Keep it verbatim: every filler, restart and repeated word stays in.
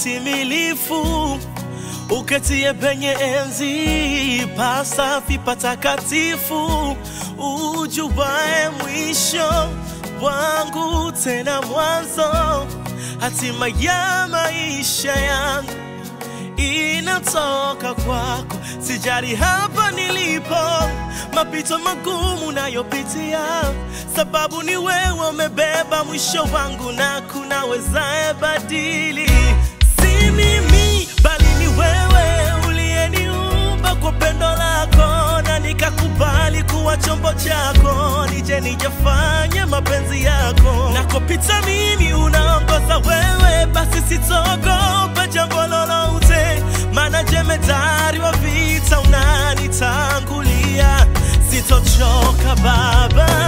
utimilifu, uketie penye enzi pasafi patakatifu, ujubae mwisho wangu tena mwanzo, hatima ya maisha yangu inatoka kwako. Sijali hapa nilipo, mapito magumu nayopitia, sababu ni wewe umebeba mwisho wangu na kuna wezae badili. Si mimi bali ni wewe uliyeniumba kwa pendo lako, na nikakubali kuwa chombo chako, nije nijafanye mapenzi yako. Nakopita mimi unaongoza wewe, basi sitogopa jambo lolote, maana jemedari wa vita unanitangulia. Sitochoka Baba,